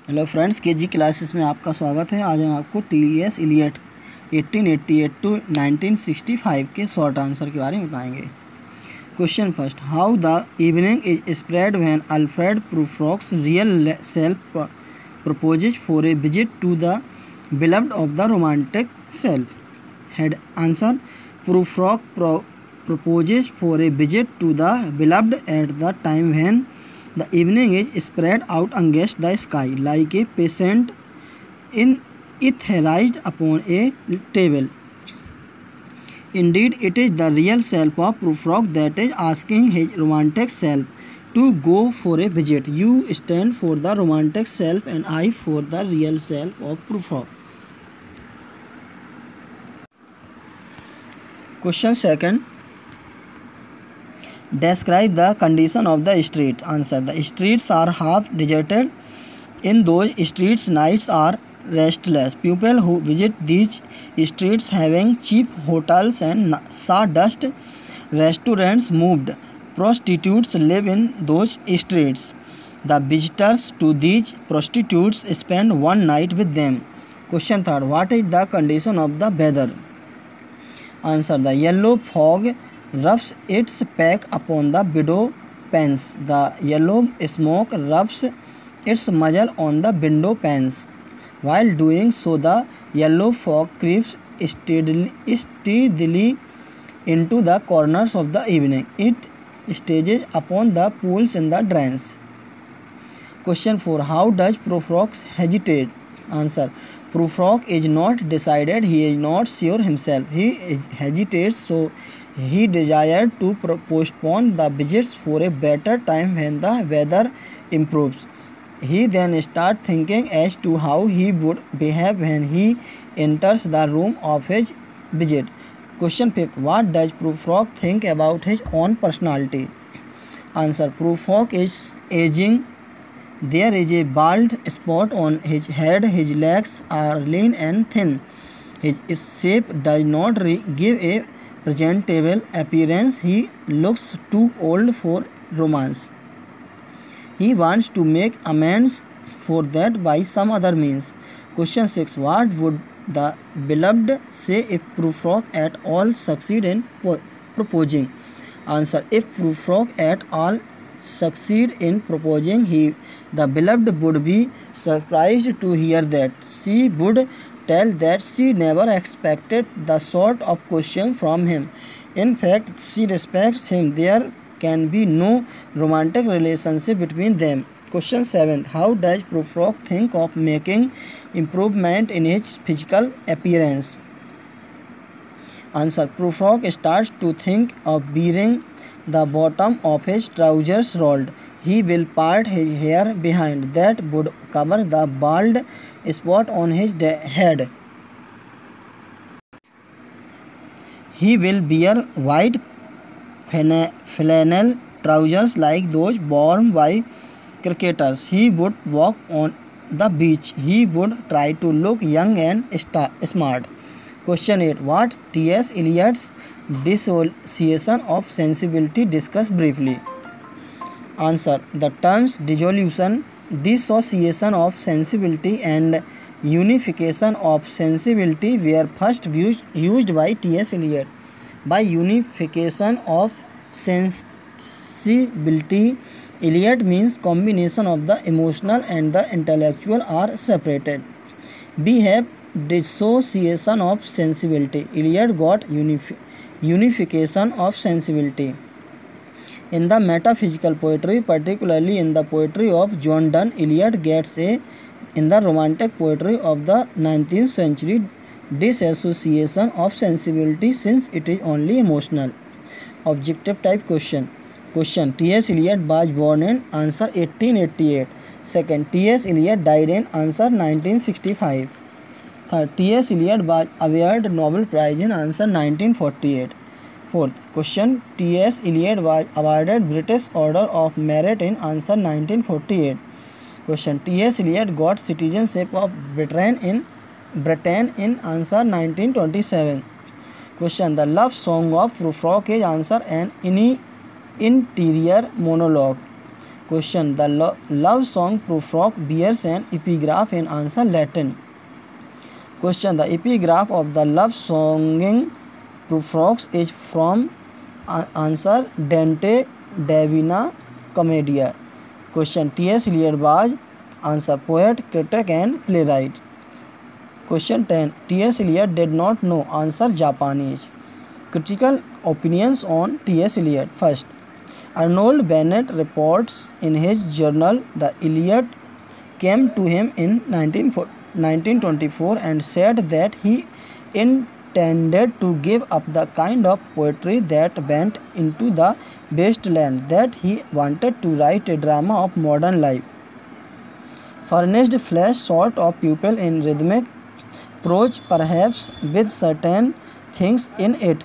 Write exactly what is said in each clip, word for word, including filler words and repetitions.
Hello friends, के जी classes में आपका स्वागत है। आज हम आपको टी एस इलियट अठारह सौ अट्ठासी टू उन्नीस सौ पैंसठ के शॉर्ट आंसर के बारे में बताएंगे। Question first, how the evening is spread when Alfred Prufrock's real self proposes for a visit to the beloved of the romantic self. Head answer, Prufrock proposes for a visit to the beloved at the time when the evening is spread out against the sky like a patient in etherized upon a table. Indeed, it is the real self of Prufrock that is asking his romantic self to go for a visit. You stand for the romantic self and I for the real self of Prufrock. Question second. Describe the condition of the street. Answer, the streets are half deserted. In those streets, nights are restless. People who visit these streets having cheap hotels and sawdust restaurants moved. Prostitutes live in those streets. The visitors to these prostitutes spend one night with them. Question third. What is the condition of the weather? Answer, the yellow fog rubs its pack upon the window panes. The yellow smoke rubs its muzzle on the window panes. While doing so, the yellow fog creeps steadily, steadily into the corners of the evening. It stages upon the pools in the drains. Question four. How does Prufrock hesitate? Answer, Prufrock is not decided. He is not sure himself. He hesitates so he desired to postpone the visits for a better time when the weather improves. He then starts thinking as to how he would behave when he enters the room of his visit. Question fifth. What does Prufrock think about his own personality? Answer, Prufrock is aging. There is a bald spot on his head. His legs are lean and thin. His shape does not give a presentable appearance. He looks too old for romance. He wants to make amends for that by some other means. Question six. What would the beloved say if Prufrock at all succeed in proposing? Answer, if Prufrock at all succeed in proposing, he the beloved would be surprised to hear that. She would tell that she never expected the sort of question from him. In fact, she respects him. There can be no romantic relationship between them. Question seven. How does Prufrock think of making improvement in his physical appearance? Answer, Prufrock starts to think of wearing the bottom of his trousers rolled. He will part his hair behind. That would cover the bald spot on his head. He will wear white flannel trousers like those worn by cricketers. He would walk on the beach. He would try to look young and smart. Question eight. What T S Eliot's dissociation of sensibility? Discuss briefly. Answer, the terms dissolution, dissociation of sensibility and unification of sensibility were first used, used by T S Eliot. By unification of sensibility, Eliot means combination of the emotional and the intellectual are separated. We have dissociation of sensibility. Eliot got unif unification of sensibility. In the metaphysical poetry, particularly in the poetry of John Donne, Eliot gets a, in the romantic poetry of the nineteenth century, dissociation of sensibility since it is only emotional. Objective type question. Question. T S Eliot was born in answer eighteen eighty-eight. Second. T S Eliot died in answer nineteen sixty-five. Third. T S Eliot was awarded Nobel Prize in answer nineteen forty-eight. Fourth question. T S Eliot was awarded British Order of Merit in answer nineteen forty-eight. Question. T S Eliot got citizenship of Britain in Britain in answer nineteen twenty-seven. Question. The love song of Prufrock is answer an interior monologue. Question: The lo- love song Prufrock bears an epigraph in answer Latin. Question: The epigraph of the love songing Prufrock is from uh, answer Dante Divina Commedia. Question: T S Eliot was answer poet, critic and playwright. Question ten. T S Eliot did not know answer Japanese. Critical opinions on T S Eliot. First, Arnold Bennett reports in his journal the Eliot came to him in nineteen twenty-four and said that he intended to give up the kind of poetry that went into the wasteland, that he wanted to write a drama of modern life, furnished flesh sort of pupil in rhythmic prose, perhaps with certain things in it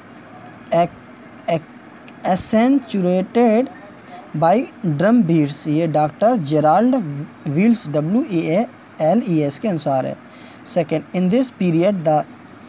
accentuated by drum beats. ये doctor Gerald Wills W A L E S के अनुसार है. Second, in this period the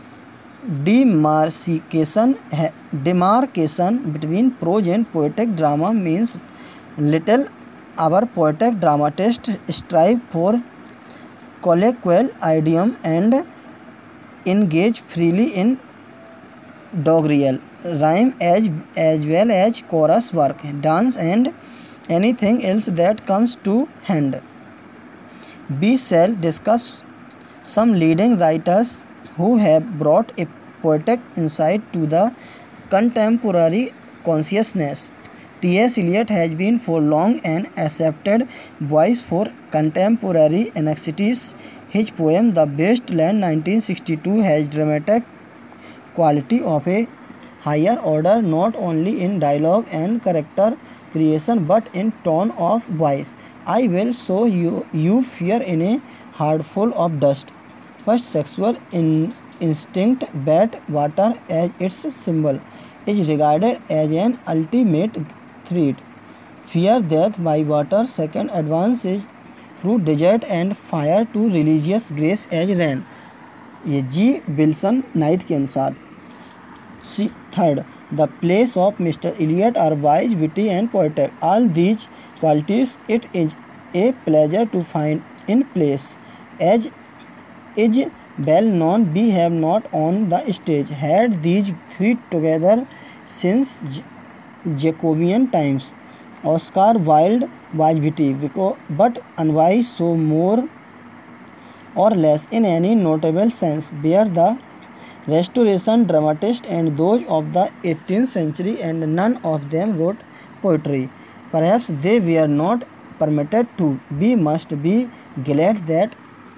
demarcation demarcation between prose and poetic drama means little. Our poetic dramatist strive for colloquial idiom and engage freely in doggerel rhyme as, as well as chorus work, dance and anything else that comes to hand. We shall discuss some leading writers who have brought a poetic insight to the contemporary consciousness. T S Eliot has been for long an accepted voice for contemporary anxieties. His poem The Waste Land nineteen sixty-two has dramatic quality of a higher order, not only in dialogue and character creation but in tone of voice. I will show you, you fear in a heart full of dust. First, sexual in, instinct, bad water as its symbol, is regarded as an ultimate threat. Fear death by water. Second, advance is through desert and fire to religious grace as rain. ये जी Wilson Knight के अनुसार. Third, the place of Mister Eliot are wise, witty and poetic. All these qualities it is a pleasure to find in place as is well known. We have not on the stage had these three together since Jacobean times. Oscar Wilde was witty, but unwise, so more or less in any notable sense were the Restoration dramatists and those of the eighteenth century, and none of them wrote poetry. Perhaps they were not permitted to. We must be glad that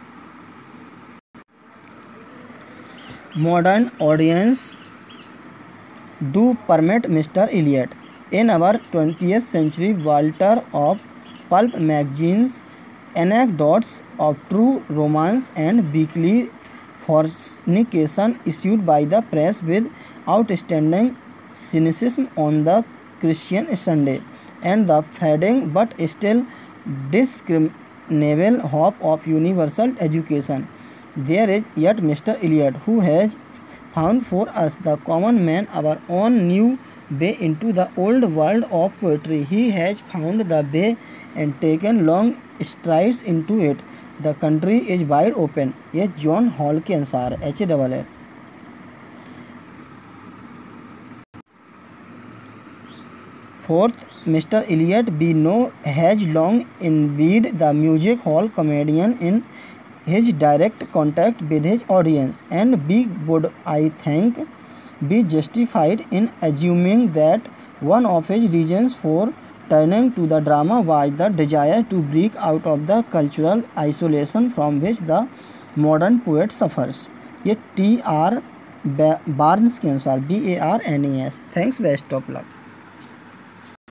modern audience do permit Mister Eliot. In our twentieth century, Walter of pulp magazines, anecdotes of true romance and weekly fornication issued by the press with outstanding cynicism on the Christian Sunday, and the fading but still discriminable hope of universal education. There is yet Mister Eliot, who has found for us, the common man, our own new way into the old world of poetry. He has found the way and taken long strides into it. The country is wide open. ये John Hall के अनुसार H A double है. Fourth, Mister Eliot we know has long envied the music hall comedian in his direct contact with his audience, and we would, I think, be justified in assuming that one of his reasons for turning to the drama was the desire to break out of the cultural isolation from which the modern poet suffers. ये T R Barnes के अनुसार B A R N E S. Thanks, best of luck.